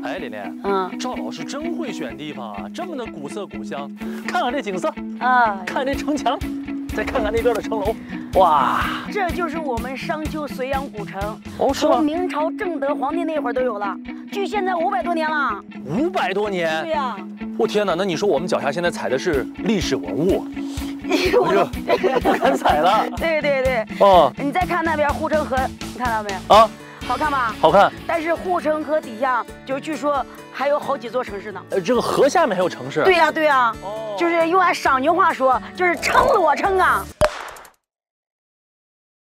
哎，连连，赵老师真会选地方啊，这么的古色古香。看看这景色啊，看这城墙，再看看那边的城楼，哇， 这就是我们商丘绥阳古城。 哦，是吗？ 从明朝正德皇帝那会儿都有了，距现在500多年了。 500多年？ 对呀。 我天哪，那你说我们脚下现在踩的是历史文物？我就不敢踩了。 对对对。 哦， 你再看那边护城河，你看到没有？ 啊。 好看吧？ 好看， 但是护城河底下就据说还有好几座城市呢。 这个河下面还有城市？ 对呀，对呀。哦，就是用俺商宁话说，就是城罗城啊。